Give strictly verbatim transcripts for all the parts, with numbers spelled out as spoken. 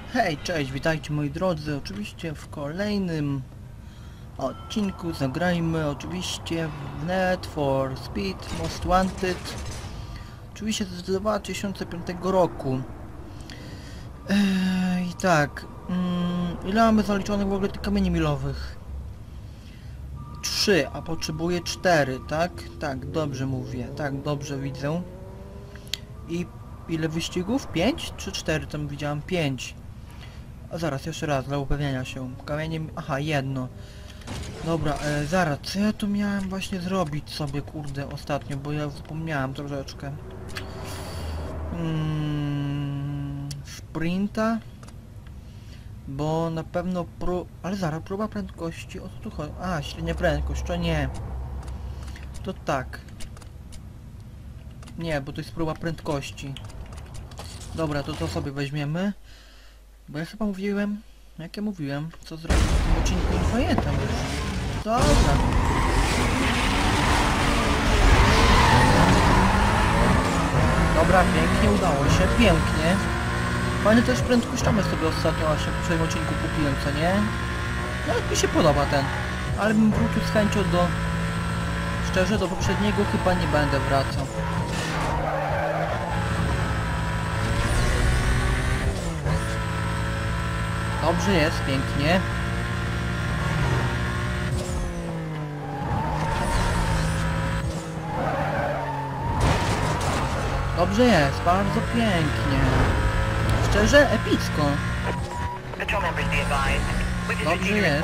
Hej, cześć, witajcie moi drodzy, oczywiście w kolejnym odcinku zagrajmy oczywiście w Need for Speed Most Wanted, oczywiście z dwa tysiące piątego roku. Eee, I tak, mm, ile mamy zaliczonych w ogóle tych kamieni milowych? Trzy, a potrzebuję cztery, tak? Tak, dobrze mówię, tak, dobrze widzę. I ile wyścigów? Pięć czy cztery? Tam widziałem pięć. A zaraz, jeszcze raz, dla upewnienia się. Kamienie... Aha, jedno. Dobra, e, zaraz, co ja tu miałem właśnie zrobić sobie, kurde, ostatnio, bo ja zapomniałem troszeczkę. Hmm, sprinta? Bo na pewno pró... Ale zaraz, próba prędkości, o co tu chodzi? A, średnia prędkość, to nie. To tak. Nie, bo to jest próba prędkości. Dobra, to to sobie weźmiemy. Bo ja chyba mówiłem, jak ja mówiłem, co zrobić w tym odcinku i pamiętam już. Dobra. Dobra, pięknie, udało się, pięknie. Fajny też prędkościowy sobie ostatnio właśnie w swoim odcinku kupiłem, co nie? No, mi się podoba ten. Ale bym wrócił z chęcią do... Szczerze, do poprzedniego chyba nie będę wracał. Dobrze jest, pięknie. Dobrze jest, bardzo pięknie. Szczerze, epicko. Dobrze jest.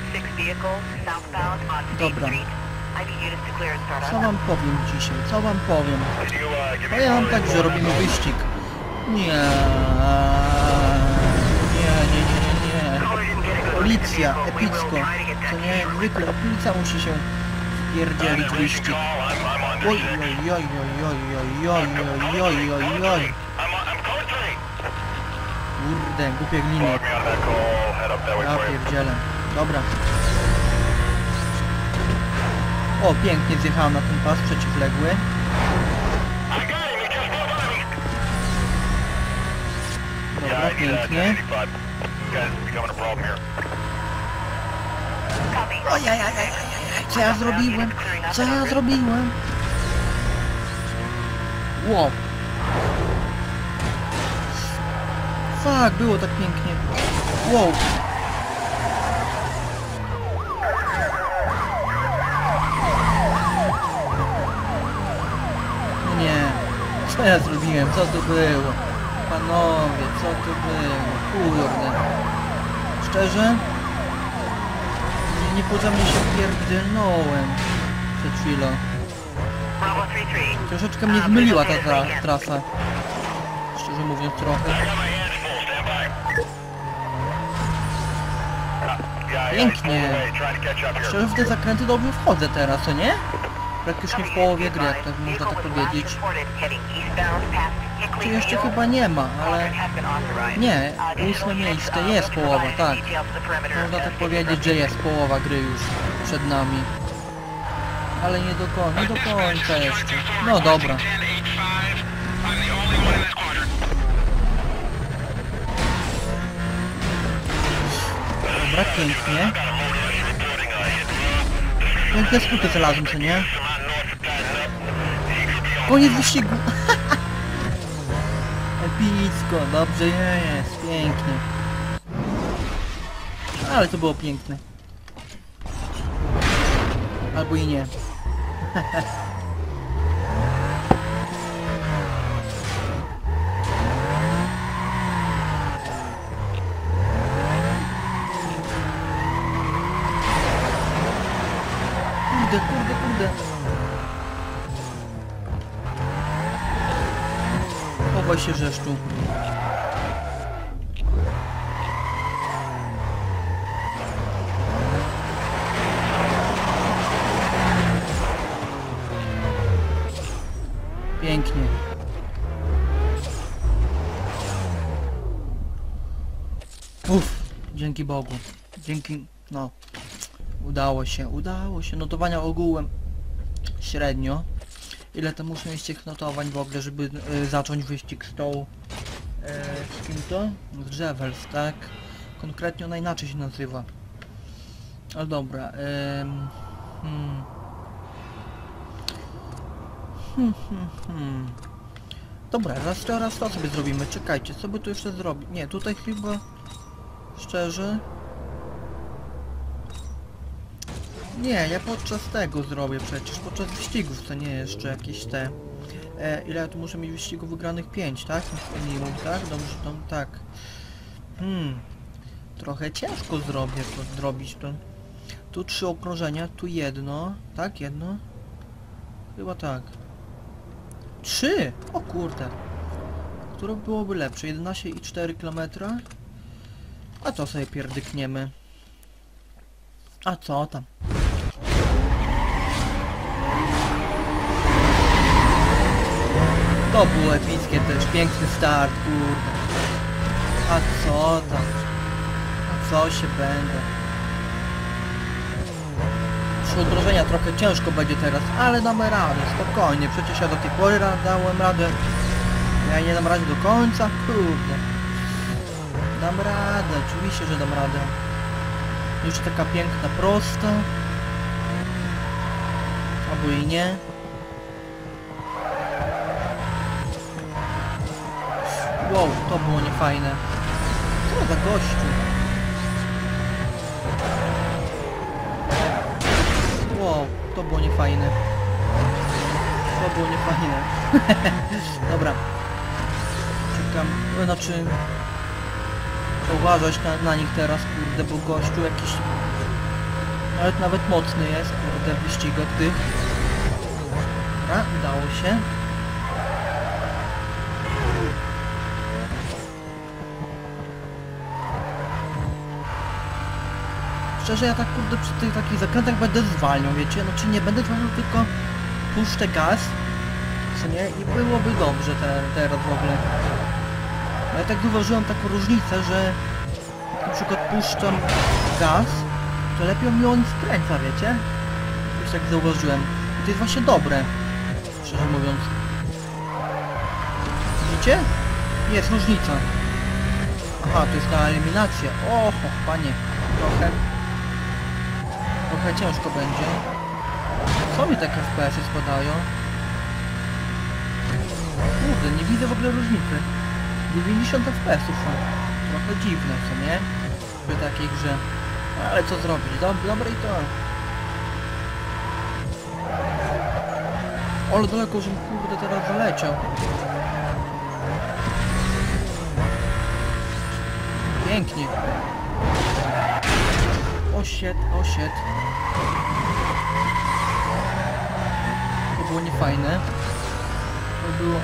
Dobra. Co wam powiem dzisiaj? Co wam powiem? Powiem wam tak, że robimy wyścig. Nie. Policja, epicko. Co nie, jak zwykle, policja musi się wpierdzielić wyścig. Oj, oj, oj, oj, oj, oj, oj, oj, oj, oj. Kurde, głupie gliny. Ja pierdzielę. Dobra. O, pięknie zjechałem na ten pas przeciwległy. Dobra, pięknie. Ojajajajajaj, co ja zrobiłem? Co ja zrobiłem? Wow. Fuck, było tak pięknie. Wow. Nie. Co ja zrobiłem? Co to było? Panowie, co to było? Kurde. Szczerze? Niepotrzebnie się pierdolnąłem przed chwilą. Troszeczkę mnie zmyliła ta tra trasa. Szczerze mówiąc trochę. Pięknie. Szczerze w te zakręty dobrze wchodzę teraz, co nie? Praktycznie w połowie gry, jak tak można tak powiedzieć. Czy jeszcze chyba nie ma, ale... Nie, ósme miejsce jest połowa, tak. Można tak powiedzieć, że jest połowa gry już przed nami. Ale nie do końca, nie do końca jeszcze. No dobra. Dobra, pięknie. Piękne skróty znalazłem, co nie? Koniec wyścigu! Epicko, dobrze jest, pięknie. Ale to było piękne. Albo i nie. Kurde, kurde, kurde. Chowaj się, Rzeszczu. Pięknie. Uff, dzięki Bogu. Dzięki, no. Udało się, udało się. Notowania ogółem średnio. Ile to muszę mieć tych notowań w ogóle, żeby y, zacząć wyścig z tą z kim to? Z Revels, tak? Konkretnie ona inaczej się nazywa. Ale dobra. Ym, hmm. Hmm, hmm, hmm. Dobra, raz, raz to sobie zrobimy. Czekajcie, co by tu jeszcze zrobić? Nie, tutaj chyba... Szczerze... Nie, ja podczas tego zrobię przecież, podczas wyścigów, to nie jeszcze jakieś te... E, ile ja tu muszę mieć wyścigów wygranych? pięć, tak? Minimum, tak? Dobrze, to tak. Hmm... Trochę ciężko zrobię to, zrobić to. Tu trzy okrążenia, tu jedno, tak? Jedno? Chyba tak. Trzy! O kurde. Które byłoby lepsze? jedenaście i cztery kilometry? A to sobie pierdykniemy. A co tam? To było epickie też, piękny start, kurde. A co tam? A co się będę? Trzy okrążenia trochę ciężko będzie teraz, ale damy radę, spokojnie. Przecież ja do tej pory dałem radę. Ja nie dam rady do końca, kurde. Dam radę, oczywiście, że dam radę. Jeszcze taka piękna, prosta. Albo i nie. Wow, to było niefajne. Co za gościu. Wow, to było niefajne. To było niefajne. Dobra. Czekam, znaczy... Muszę uważać na, na nich teraz, kurde, bo gościu jakiś... Nawet, nawet mocny jest, kurde, w wyścigach tych. Dobra, udało się. Szczerze, ja tak, kurde, przy tych takich zakrętach będę zwalniał, wiecie? Znaczy nie będę zwalniał, tylko puszczę gaz, co nie? I byłoby dobrze te, teraz w ogóle. Ja tak zauważyłem taką różnicę, że jak na przykład puszczam gaz, to lepiej mi on skręca, wiecie? Już tak zauważyłem. I to jest właśnie dobre, szczerze mówiąc. Widzicie? Jest różnica. Aha, to jest na eliminację. Oho, panie. Trochę. Trochę ciężko będzie. Co mi takie F P S-y spadają? Kurde, nie widzę w ogóle różnicy. dziewięćdziesiąt F P S-ów są. Trochę dziwne, co nie? Przy takiej grze. Ale co zrobić? Dob dobre i to. Ale daleko, żebym kurde teraz zaleciał. Pięknie. O shit, o shit. To było niefajne. To było...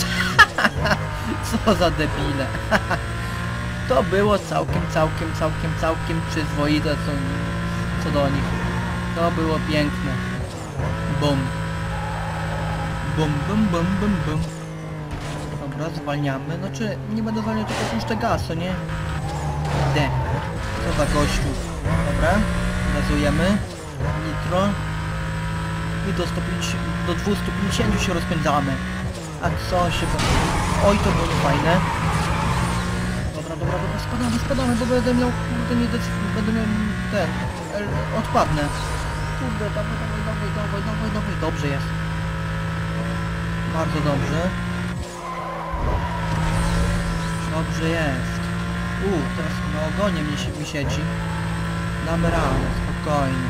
Co za debile. To było całkiem, całkiem, całkiem, całkiem przyzwoite co, co do nich. To było piękne. Bum. Bum, bum, bum, bum, bum. Dobra, zwalniamy. Znaczy, nie będę zwalniał, tylko puszczę gaz, co nie? De. Co za gościu. Dobra, gazujemy. Nitro. I do, sto pięćdziesiąt, do dwieście pięćdziesiąt się rozpędzamy. A co się... Oj, to było fajne. Dobra, dobra, dobra, spadamy, spadamy, bo będę miał... Kurde, nie dec... Będę miał... ten... El... Odpadnę. Kurde, dawaj, dawaj, dawaj, dawaj, dawaj, dawaj. Dobrze jest. Bardzo dobrze. Dobrze jest. Uuu, teraz na ogonie mnie się wysiedzi. Damy radę, spokojnie.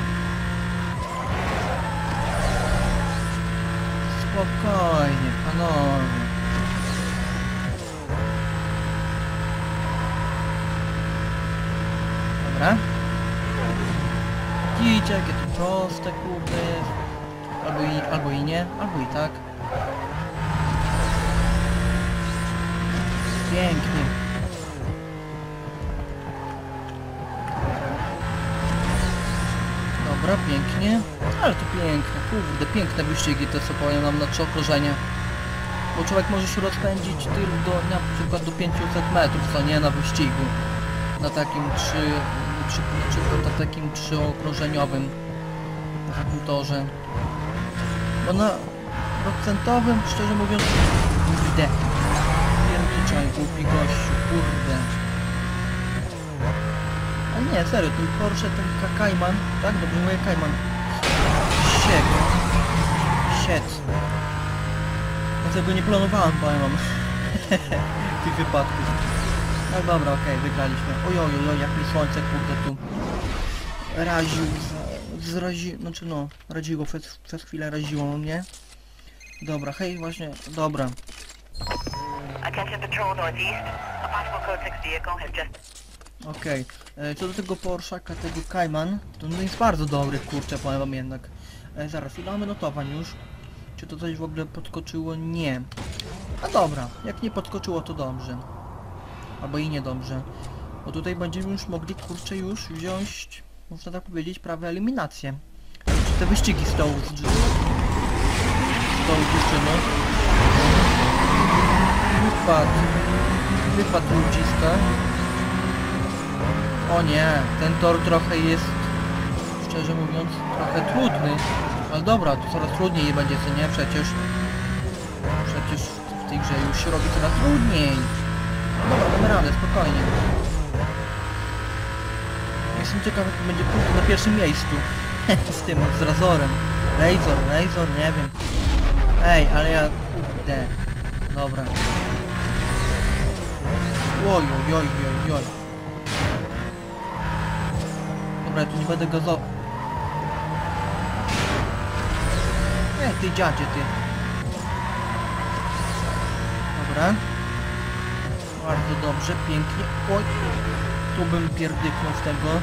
Spokojnie, panowie. Dobra. Widzicie, jakie to proste, kurde jest. Albo i, albo i nie, albo i tak. Pięknie. Dobra, pięknie. Ale to piękne, kurde, piękne wyścigi te, co powiem nam na trzy okrążenia. Bo człowiek może się rozpędzić tylko do, na przykład do pięciuset metrów, co nie, na wyścigu. Na takim trzy, trzy, na takim trzyokrążeniowym na takim torze. Bo na procentowym, szczerze mówiąc, idę. Pierniczaj, głupi gościu, kurde. A nie, serio, ten Porsche, ten Ka- Cayman, tak? Dobrze mówię, Cayman. Siek. Siec. Ja tego nie planowałem, powiem wam. Tych wypadków. No dobra, okej, okay, wygraliśmy. Ojojoj, jak mi słońce, kurde, tu raził, zrazi... znaczy no, raziło, przez, przez chwilę raziło mnie. Dobra, hej, właśnie, dobra. Attention patrol northeast. A possible code six vehicle has just... Okej, okay. Co do tego Porszaka, tego Cayman, to no jest bardzo dobry, kurczę, powiem wam jednak. E, zaraz, ile mamy notowań już? Czy to coś w ogóle podskoczyło? Nie. A dobra, jak nie podskoczyło, to dobrze. Albo i niedobrze. Bo tutaj będziemy już mogli, kurczę, już wziąć, można tak powiedzieć, prawie eliminację. Czy te wyścigi z tą, z, z tą dziewczyną. Wypadł. Wypadł ludziska. O nie, ten tor trochę jest, szczerze mówiąc, trochę trudny. Ale dobra, to coraz trudniej będzie, co nie? Przecież... Przecież w tej grze już się robi coraz trudniej. Dobra, damy radę, spokojnie. Jestem ciekaw, jaki będzie punkt na pierwszym miejscu. Z tym, z Razorem. Razor, Razor, nie wiem. Ej, ale ja... Kurde. Dobra. Oj, oj, oj, oj, oj. Dobra, ja tu nie będę gazował. Ej, ty dziadzie, ty. Dobra. Bardzo dobrze, pięknie. Oj, tu bym pierdyknął w tego.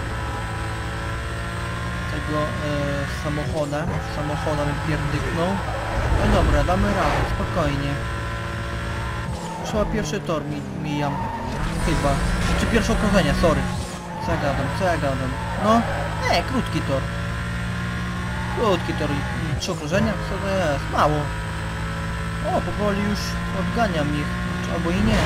Tego e, samochoda. Samochoda bym pierdyknął. No dobra, damy radę, spokojnie. Trzeba pierwszy tor mi, mijam. Chyba. Czy pierwsze okrążenie, sorry. Co ja gadam, co ja gadam? No, nie, krótki tor. Krótki tor, trzy okrążenia, co to jest? Mało. O, powoli już odganiam ich, albo i nie.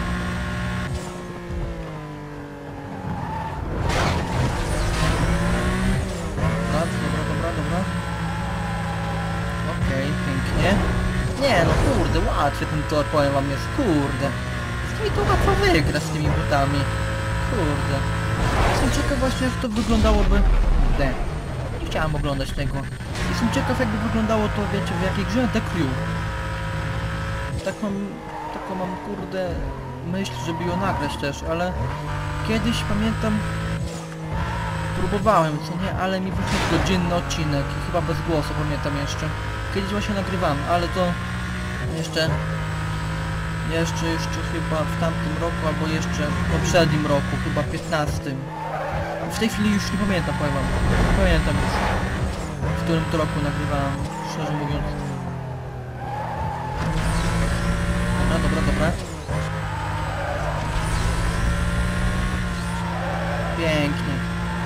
Dobra, dobra, dobra, dobra. Okej, okay, pięknie. Nie no, kurde, łatwy ten tor, powiem wam jest, kurde. Z tymi to łatwo wygra z tymi butami. Kurde. Jestem ciekaw właśnie, jak to wyglądałoby... Kurde. Nie chciałem oglądać tego. Jestem ciekaw, jakby wyglądało to, wiecie, w jakiej grze The Crew. Tak mam... Taką mam, kurde, myśl, żeby ją nagrać też, ale... Kiedyś, pamiętam... Próbowałem, co nie, ale mi wyszedł godzinny odcinek i chyba bez głosu, pamiętam jeszcze. Kiedyś właśnie nagrywałem, ale to... Jeszcze... Jeszcze, jeszcze chyba w tamtym roku, albo jeszcze w poprzednim roku, chyba piętnastym. W tej chwili już nie pamiętam, powiem wam. Nie pamiętam już, w którym to roku nagrywałem, szczerze mówiąc. Dobra, dobra, dobra. Pięknie.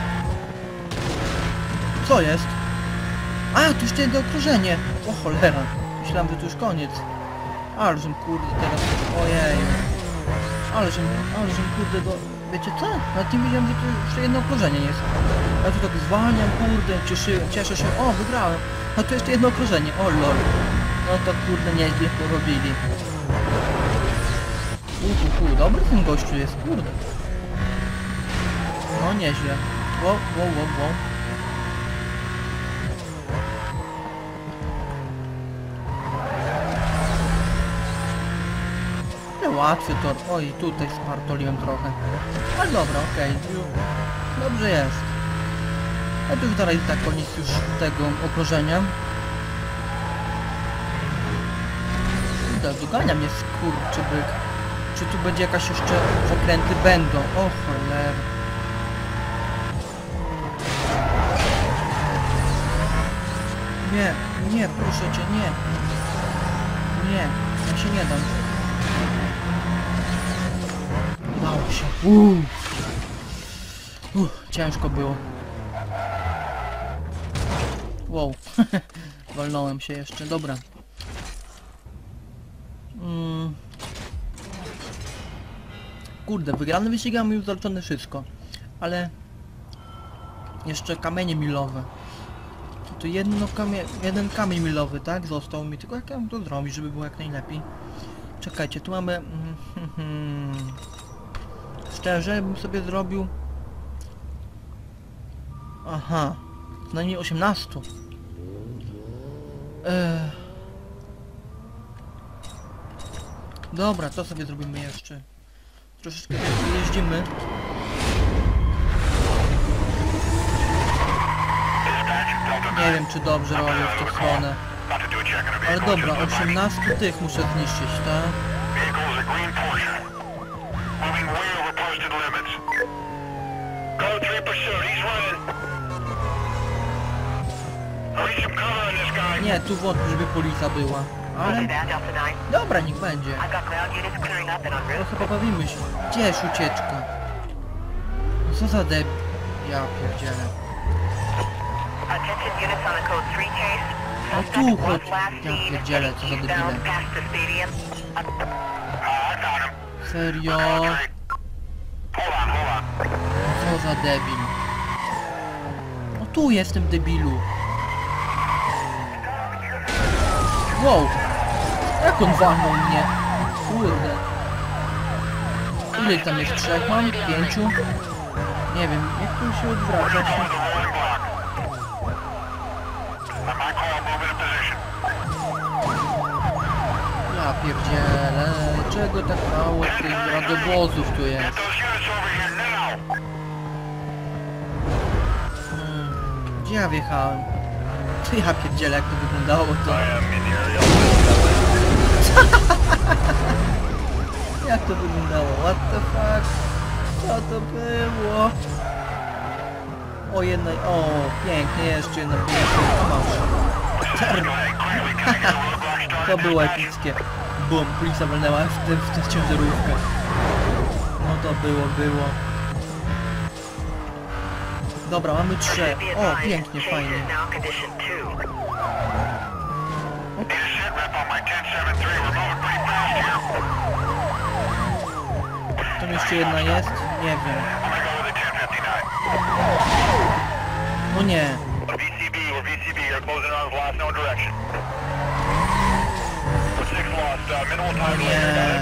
Co jest? A, tu jeszcze jedno okrążenie. O cholera. Myślałem, że to już koniec. Ale żem kurde teraz... Ojej. Ale żem, ale żem kurde do... Wiecie co? Nawet nie wiedziałem, że to jeszcze jedno okrążenie jest. Ja tu tak zwalniam, kurde, cieszy, cieszę się. O, wygrałem. A tu jeszcze jedno okrążenie. O lol. No to kurde nieźle porobili. Uhu, dobry ten gościu jest, kurde. No nieźle. Wow, wow, wow, wow. Łatwy tor. Oj, tutaj spartoliłem trochę. Ale dobra, okej. Okay. Dobrze jest. A tu już dalej tak koniec już tego okrążenia. Dogania mnie skurczybyk. Czy tu będzie jakaś jeszcze zakręty będą? O cholera. Nie, nie, proszę cię, nie. Nie, ja się nie dam. Udało się. Uuu. Uff, ciężko było. Wow. Walnąłem się jeszcze, dobra. Mm. Kurde, wygrane wyścigi mamy już zaliczone wszystko. Ale... Jeszcze kamienie milowe. To jedno kamie... jeden kamień milowy, tak? Został mi, tylko jak ja mam to zrobić, żeby było jak najlepiej. Czekajcie, tu mamy... Mm, Hmm. Szczerze bym sobie zrobił... Aha. Co najmniej osiemnaście. Ech. Dobra, to sobie zrobimy jeszcze. Troszeczkę jeździmy. Nie wiem, czy dobrze robię w tę stronę. Ale dobra, osiemnaście tych muszę zniszczyć, tak? Nie, tu wątpię, żeby policja była. Ale... Dobra, niech będzie. Trochę pobawimy się. Gdzie jest ucieczka? No co za deb... Ja pierdzielę. No tu chodź. Ja pierdzielę, co za debile. Serio? Co za debil. No tu jestem, debilu. Wow! Jak on walnął mnie? Kurde. Ile tam jest? Trzech mam? Pięciu? Nie wiem, jak tu się odwraca się. Ja pierdzielę. Czego tak mało tych radiowozów tu jest? Hmm. Gdzie ja wjechałem? To ja pierdzielę, jak to wyglądało to. Jak to wyglądało? What the fuck? Co to było? O jednej... O, pięknie, jeszcze jedna piękna. To było epickie. Bum, policja walnęła w tę w tę ciężarówkę. No to było, było. Dobra, mamy trzy. O, pięknie, fajnie. Tam jeszcze jedna jest? Nie wiem. No nie. No nie.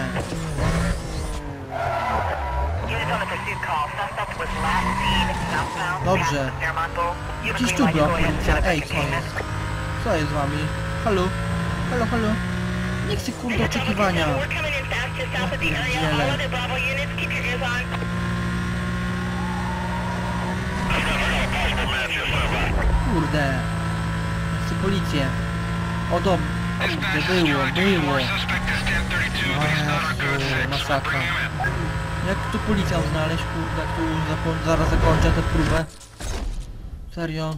Dobrze. Gdzieś tu była policja. Ej, co jest? Co jest z wami? Halo? Halo, halo? Nie chcę kurde oczekiwania. Ja pierdzielę. Kurde. Ja chcę policję. O dom. Kurde, było, było. Jezu, masakra. Jak tu policję znaleźć, kurde, tu zako zaraz zakończę tę próbę. Serio.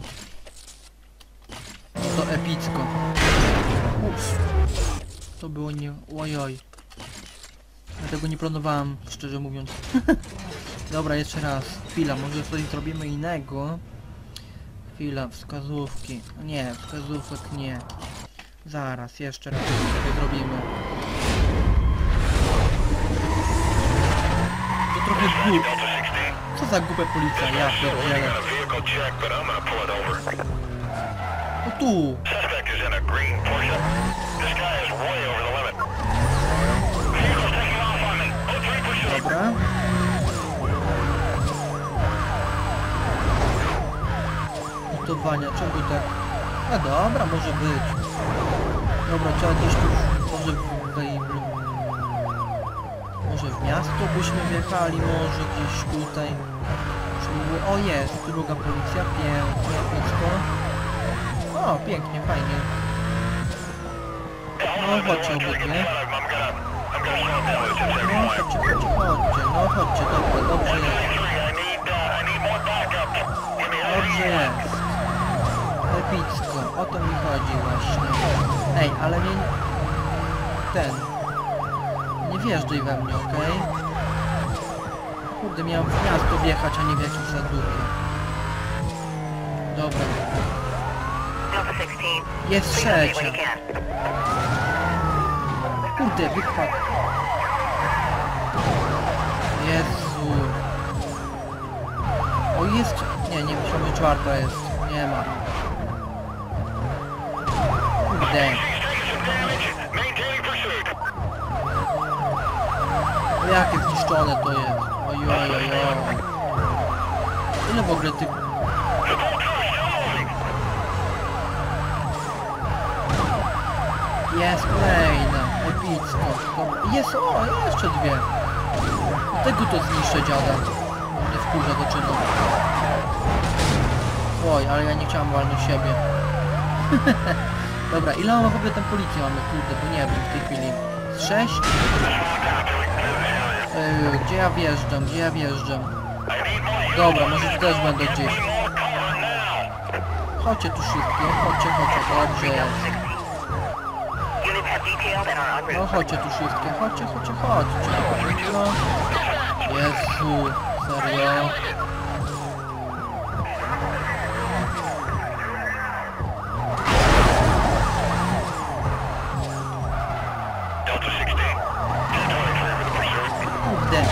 To epicko. Uff. To było nie... Ojoj. Ja tego nie planowałem, szczerze mówiąc. Dobra, jeszcze raz. Chwila, może coś zrobimy innego. Chwila, wskazówki. Nie, wskazówek nie. Zaraz, jeszcze raz sobie zrobimy. To trochę głup. Co za głupia policja, ja pierdzielę. O tu! Dobra. Notowania, czego tak? A dobra, może być. Dobra, trzeba gdzieś tu, może w, w, może w miasto byśmy wjechali, może gdzieś tutaj. O, jest, druga policja, pięknie, pięknie. O, pięknie, fajnie. No chodźcie obydwie. No chodźcie, chodźcie, chodźcie, no chodźcie, dobra, dobrze jest. Dobrze jest. Epicko, o to mi chodzi właśnie. Ej, ale nie... Ten... Nie wjeżdżaj we mnie, okej? Okay? Kurde, miałem w miasto wjechać, a nie w jakieś zadupie. Dobra. Jest trzecia. Kurde, wypadł. Jezu. O, jest... Nie, nie myślałem, czwarta jest. Nie ma. Kurde. Jakie zniszczone to jest. Ojojojoj. Ile w ogóle tych... Jest kolejna. Epicko. To... Jest, o, jeszcze dwie. Tego to zniszczę, dziada. Nie wkurza do czynu. Oj, ale ja nie chciałem walnąć siebie. Dobra, ile mamy w ogóle tam policji mamy? Kurde, bo nie wiem w tej chwili. Z sześć? Yy, gdzie ja wjeżdżam? Gdzie ja wjeżdżam? Dobra, może tu też będę gdzieś. Chodźcie tu wszystkie, chodźcie, chodźcie, dobrze jest. No chodźcie tu wszystkie, chodźcie, chodźcie, chodźcie. No. Jezu, serio? Kurde.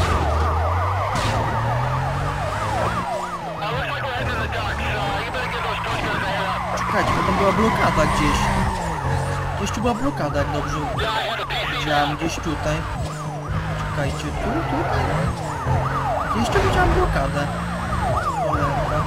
Czekajcie, bo tam była blokada gdzieś. Gdzieś tu była blokada, jak dobrze widziałem, gdzieś tutaj. Czekajcie, tu, tutaj. Gdzieś tu widziałem blokadę. Cholera.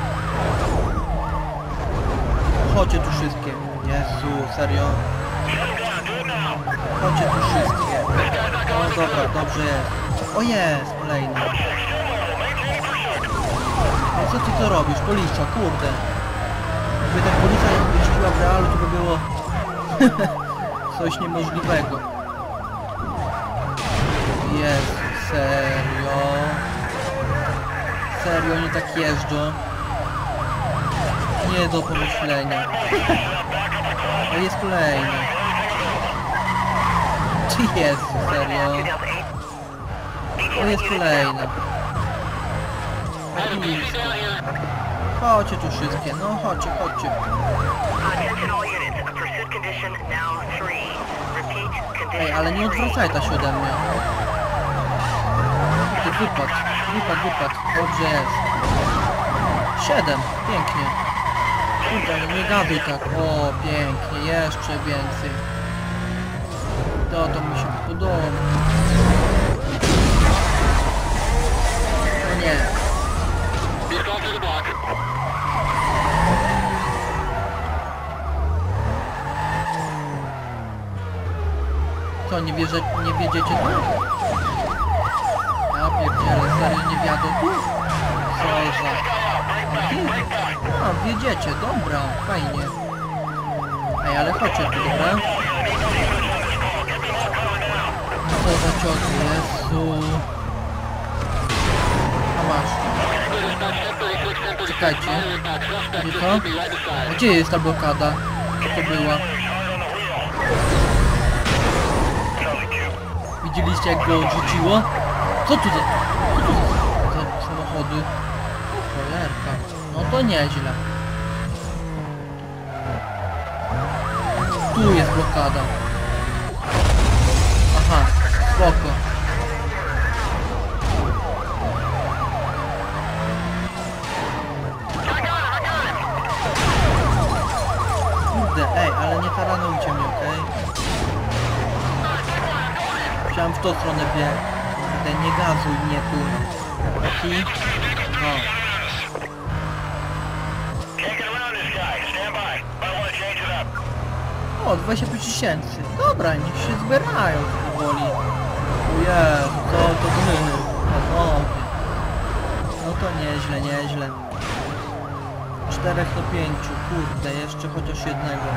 Chodźcie tu wszystkie. Jezu, serio. Chodźcie tu wszystkie. O dobra, dobrze jest. O jest, kolejny. No co ty to robisz? Policja, kurde. Jakby ta policja jeździła w realu, to by było coś niemożliwego. Jezu, serio? Serio, oni tak jeżdżą? Nie do pomyślenia. Ale jest kolejny. Czy jest, serio? O, jest kolejny. Blisko. Chodźcie tu wszystkie, no chodźcie, chodźcie. Ej, ale nie odwracaj ta się ode mnie. Ty wypad, wypad, wypad. Dobrze jest. Siedem, pięknie. Kurde, ale nie gaduj tak. O, pięknie, jeszcze więcej. To, to mi się podoba. No nie. Co, nie wierzę, nie wiedziecie tu? Ja pierdzielę, serio nie wiadomo tu? Co za... A, wiedziecie, dobra, fajnie. Ej, ale chodźcie tu, dobra? Co za cioty, Jezu. A masz. Czekajcie. Gdzie to? Gdzie jest ta blokada? Co to była? Widzieliście, jak go odrzuciło? Co tu za... Co tu za, za samochody? O cholerka. No to nieźle. Tu jest blokada. Aha, spoko. Kurde, ej, ale nie taranujcie mnie, okej? Chciałem w tą stronę biec. Kurde, nie gazuj mnie tu. Taki? No. O, dwadzieścia pięć tysięcy. Dobra, niech się zbierają powoli. O Jezu, co to ty? Panowie. No to nieźle, nieźle. czterech do pięciu, kurde, jeszcze chociaż jednego.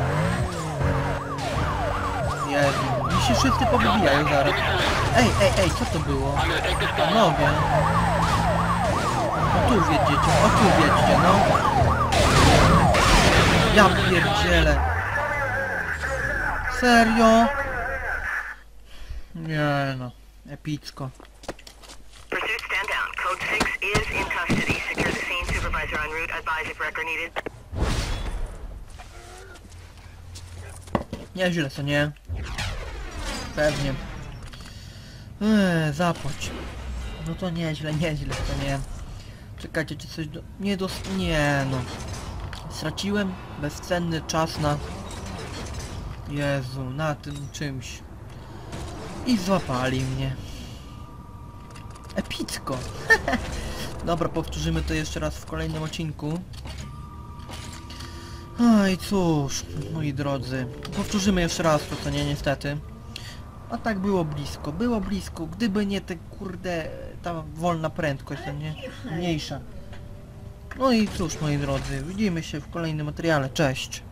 Jezu, i się wszyscy powybijają zaraz. Ej, ej, ej, co to było? Panowie. O tu wiedziecie, o tu wiedźcie, no. Ja pierdzielę. Serio? Nie no, epicko. Pursuit, stand down. Code six is in custody. Secure the scene. Supervisor en route. Advise if record needed. Nieźle, co nie? Pewnie. Eee, zapłać. No to nieźle, nieźle, co nie? Czekajcie, czy coś do... Nie dos... Nie no. Straciłem bezcenny czas na... Jezu, na tym czymś. I złapali mnie. epicko. Dobra, powtórzymy to jeszcze raz w kolejnym odcinku. Oj, cóż, moi drodzy, powtórzymy jeszcze raz to, co nie, niestety. A tak było blisko, było blisko, gdyby nie te, kurde, ta wolna prędkość, to nie, mniejsza. No i cóż, moi drodzy, widzimy się w kolejnym materiale, cześć.